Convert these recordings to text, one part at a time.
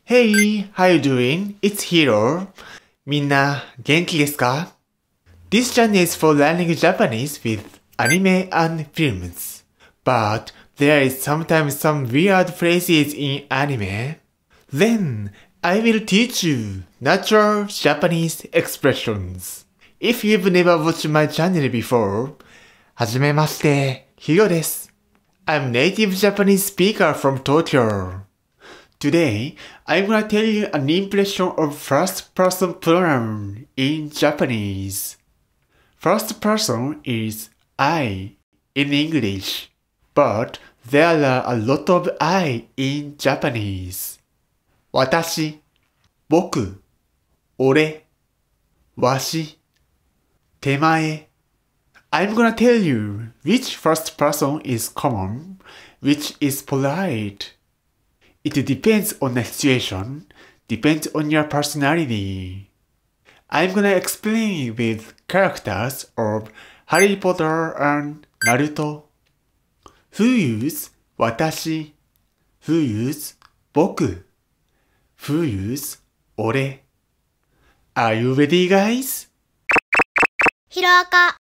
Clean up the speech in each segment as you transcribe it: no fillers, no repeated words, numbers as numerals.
Hey, how you doing? It's Hiro. みんな元気ですか? This channel is for learning Japanese with anime and films. But there is sometimes some weird phrases in anime. Then I will teach you natural Japanese expressions. If you've never watched my channel before, はじめまして、Hiro です。I'm native Japanese speaker from Tokyo. Today, I'm gonna tell you an impression of first-person pronoun in Japanese. First person is I in English, but there are a lot of I in Japanese. 私、僕、俺、わし、手前。I'm gonna tell you which first person is common, which is polite. It depends on the situation, depends on your personality. I'm gonna explain with characters of Harry Potter and Naruto. Who use 私? Who use 僕? Who use 俺? Are you ready, guys? ひろあか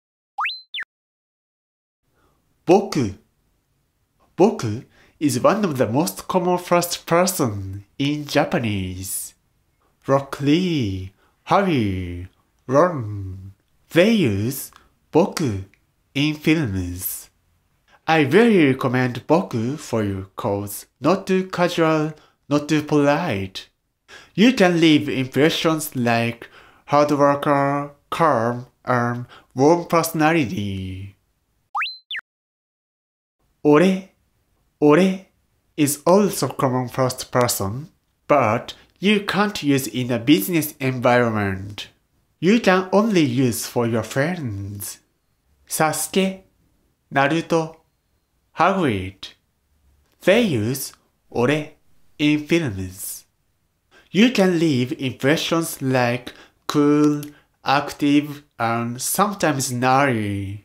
僕 is one of the most common first person in Japanese. Rock Lee, Harry, Ron, they use 僕 in films. I very recommend 僕 for you cause not too casual, not too polite. You can leave impressions like hard worker, calm, and warm personality. 俺 is also common first person, but you can't use in a business environment. You can only use for your friends. Sasuke, Naruto, Hagrid. They use 俺 in films. You can leave impressions like cool, active, and sometimes naughty.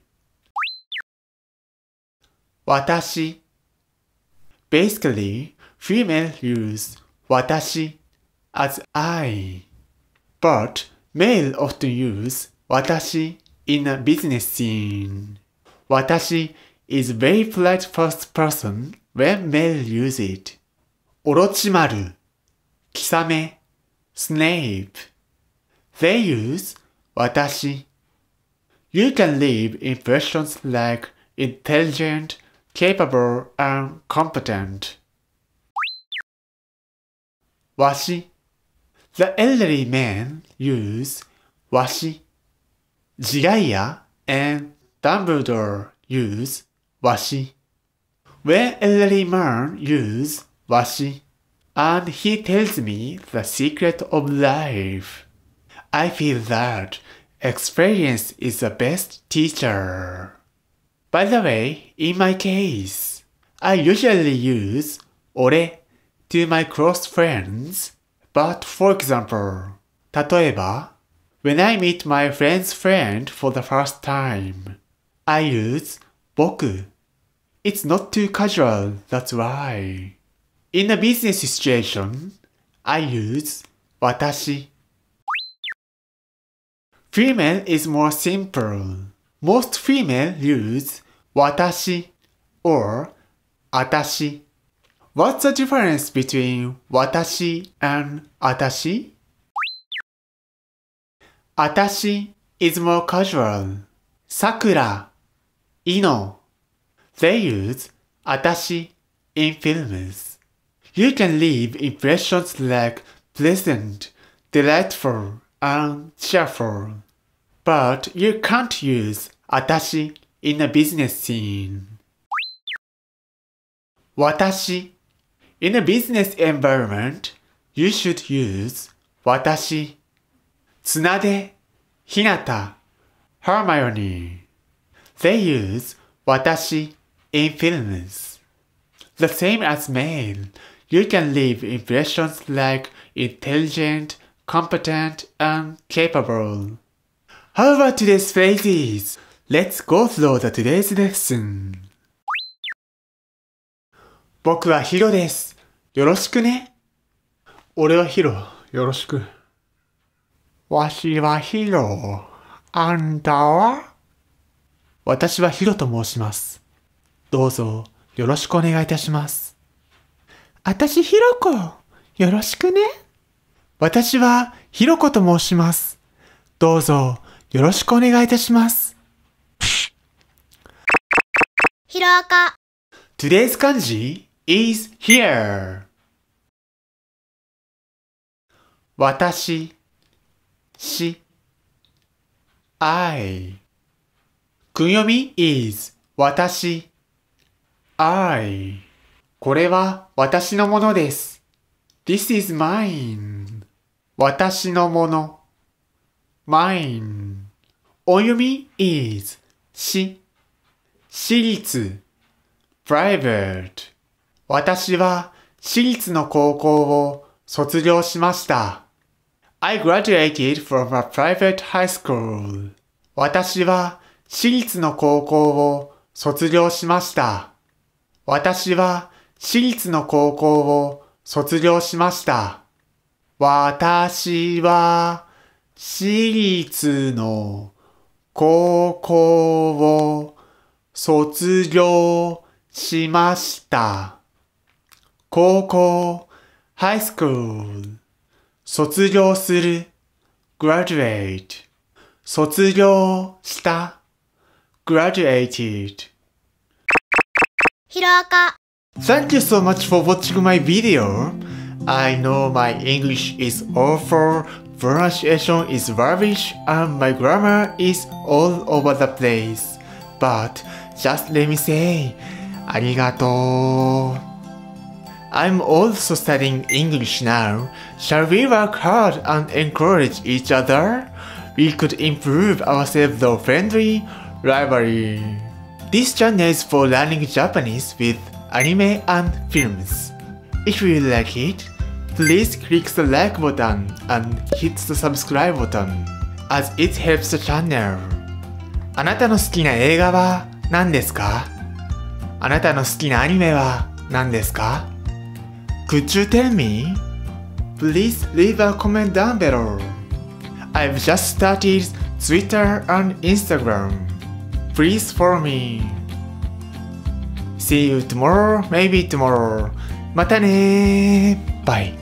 私 Basically, female use 私 as I, but male often use 私 in a business scene. 私 is very polite first person when male use it. オロチマル、キサメ、Snape. They use 私. You can leave impressions like intelligent, capable, and competent. わし The elderly men use わし Jiraiya and Dumbledore use わし When elderly man use わし and he tells me the secret of life, I feel that experience is the best teacher. By the way, in my case, I usually use 俺 to my close friends, but for example, 例えば when I meet my friend's friend for the first time, I use 僕 It's not too casual, that's why. In a business situation, I use 私 Female is more simple. Most female use 私 or 私. What's the difference between 私 and 私? 私 is more casual. Sakura, Ino. They use 私 in films. You can leave impressions like pleasant, delightful, and cheerful. But you can't use 私 in a business scene. 私 In a business environment, you should use 私 Tsunade, Hinata, Hermione. They use 私 in films. The same as male, you can leave impressions like intelligent, competent, and capable. How about today's phrases? Let's go through the today's lesson. 僕はヒロです。よろしくね。 俺はヒロ。よろしく。わしはヒロ。あんたは？私はヒロと申します。どうぞよろしくお願いいたします。あたしヒロコ。よろしくね。私はヒロコと申します。どうぞよろしくお願いいたします。 ヒロアカ。 Today's kanji is here. 私、し、I。訓読み is 私、I。これは私のものです。This is mine。私のもの。mine。音読み is し、私立。private。私は私立の高校を卒業しました。I graduated from a private high school. 私は私立の高校を卒業しました。私は私立の高校を卒業しました。私は私立の高校を卒業しました。高校、high school。卒業する、graduate。卒業した、graduated。 ヒロアカ。 Thank you so much for watching my video. I know my English is awful, pronunciation is rubbish, and my grammar is all over the place. But just let me say, ありがとう。I'm also studying English now. Shall we work hard and encourage each other? We could improve ourselves through friendly rivalry. This channel is for learning Japanese with anime and films. If you like it, please click the like button and hit the subscribe button, as it helps the channel. あなたの好きな映画は何ですか？あなたの好きなアニメは何ですか？ Could you tell me? Please leave a comment down below. I've just started Twitter and Instagram. Please follow me. See you tomorrow, maybe tomorrow. またねー。Bye.